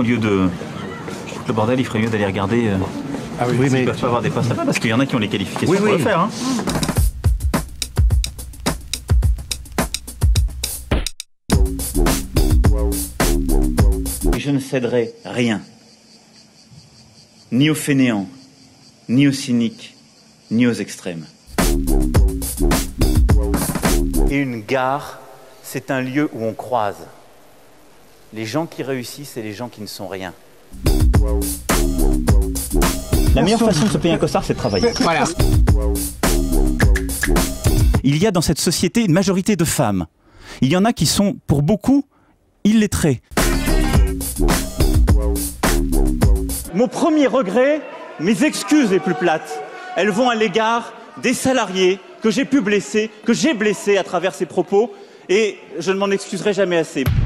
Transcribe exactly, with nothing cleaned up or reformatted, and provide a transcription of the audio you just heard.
Au lieu de foutre le bordel, il ferait mieux d'aller regarder euh, ah oui, oui, mais... ils peuvent tu... pas avoir des postes là-bas, parce qu'il y en a qui ont les qualifications oui, pour oui. le faire. Hein. Et je ne céderai rien, ni aux fainéants, ni aux cyniques, ni aux extrêmes. Et une gare, c'est un lieu où on croise les gens qui réussissent et les gens qui ne sont rien. La meilleure façon de se payer un costard, c'est de travailler. Voilà. Il y a dans cette société une majorité de femmes. Il y en a qui sont, pour beaucoup, illettrées. Mon premier regret, mes excuses les plus plates, elles vont à l'égard des salariés que j'ai pu blesser, que j'ai blessés à travers ces propos, et je ne m'en excuserai jamais assez.